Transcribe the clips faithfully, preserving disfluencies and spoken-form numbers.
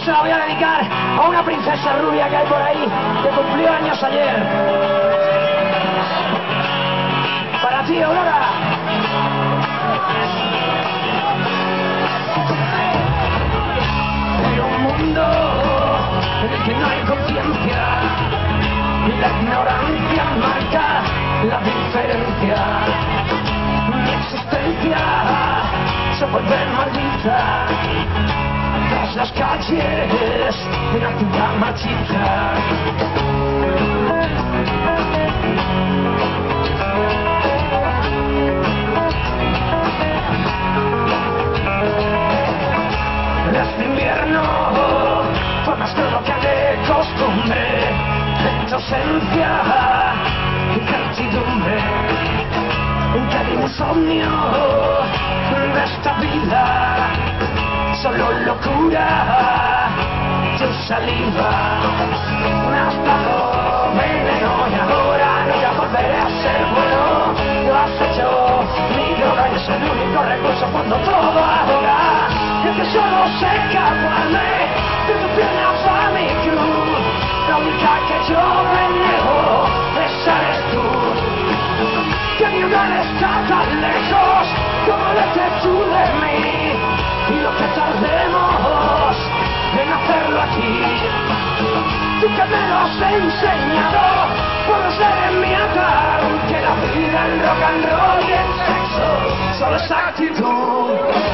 se la voy a dedicar a una princesa rubia que hay por ahí, que cumplió años ayer. Para ti, Aurora. En un mundo en el que no hay conciencia, la ignorancia marca la diferencia. Mi existencia se vuelve maldita tras las calles de una ciudad marchita. Este invierno fue más crudo que de costumbre, en tu ausencia, incertidumbre, un insomnio de esta vida, solo locura, tu saliva, me has dado veneno y ahora nunca volveré a ser bueno. Lo has hecho mi droga y es el único recurso cuando todo ahora es que solo sé escaparme de tu pierna a mi cruz. La única que yo renego, esa eres tú. Que mi hogar está tan lejos como vete tú de mí, y lo que tardemos en hacerlo aquí. Tú que me lo has enseñado, puedo ser en mi ataúd, que la vida en rock and roll y en sexo solo es actitud.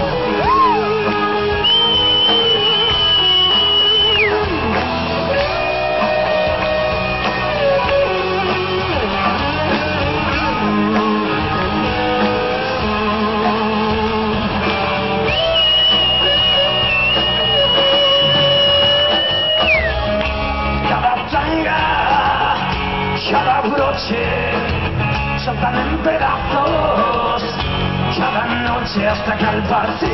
Cada broche saltan en pedazos, cada noche hasta que al partir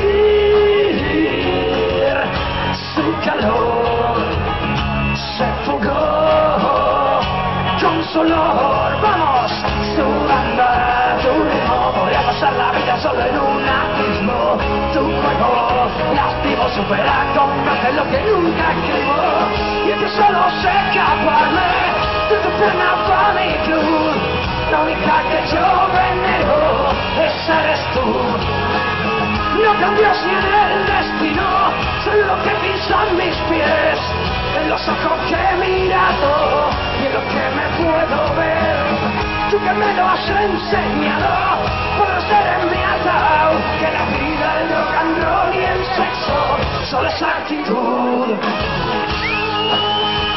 su calor se fugó con su olor. Vamos, sudando a tu ritmo, podría pasar la vida solo en un abismo. Tu juego lastimó, supera, combate lo que nunca escribo, y es que solo sé escaparme de tu pierna pa' mi cruz. La única que yo venero, esa eres tú. No cambios ni en el destino, soy lo que pisan mis pies, en los ojos que he mirado y en lo que me puedo ver. Tú que me lo has enseñado, puedo ser en mi ataúd, que la vida, el rock and roll y el sexo solo es actitud.